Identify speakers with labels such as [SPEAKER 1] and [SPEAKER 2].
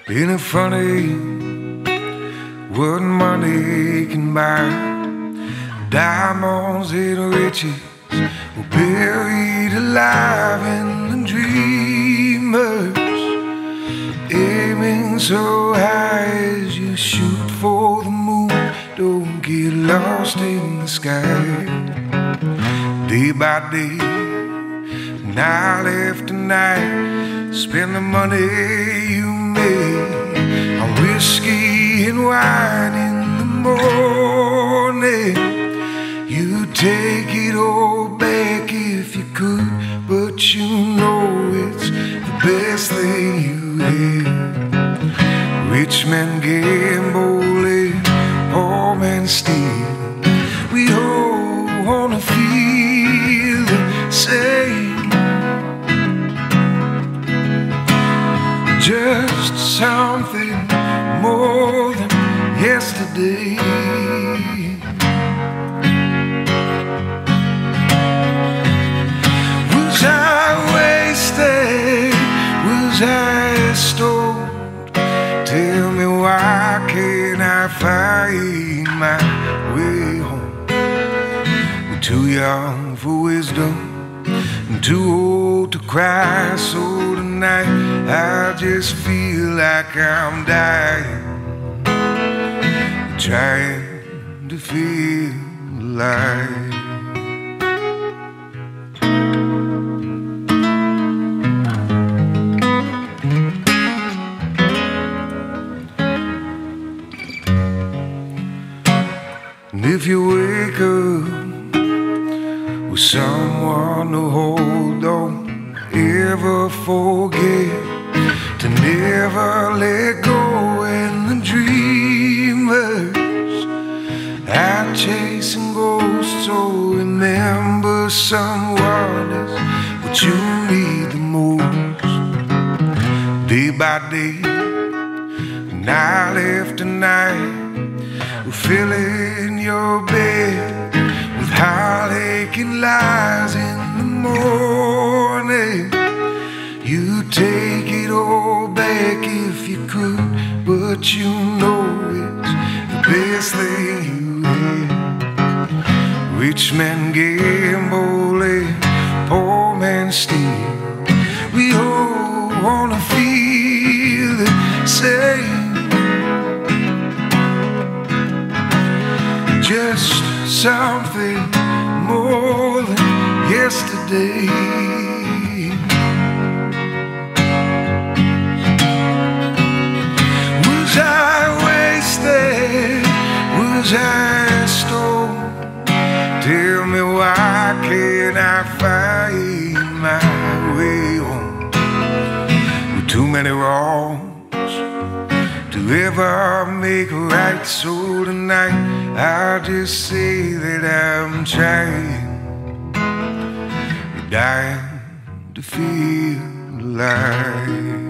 [SPEAKER 1] Ain't it funny what money can buy? Diamonds and riches were buried alive in the dreamers. Aiming so high as you shoot for the moon, don't get lost in the sky. Day by day, night after night, spend the money you made on whiskey and wine in the morning. You take it all back if you could, but you know it's the best thing you had. Rich men gamble and poor men steal. We all wanna feel the same. Just something more than yesterday. Was I wasted? Was I stoned? Tell me, why can't I find my way home? We're too young for wisdom and too old to cry, so tonight I just feel like I'm dying, trying to feel alive. And if you wake up with someone to hold on, ever forget to never let go. And the dreamers out chasing ghosts, so remember someone is what you need the most. Day by day, night after night, we're filling your bed with heartache lies in the morning. You take it all back if you could, but you know it's the best thing you had. Rich men gamble and poor men steal. We all wanna feel the same. Just something more than yesterday. Was I wasted? Was I stoned? Tell me, why can't I find my way home? With too many wrongs to ever make right, so tonight I'll just say that I'm trying, dying to feel alive.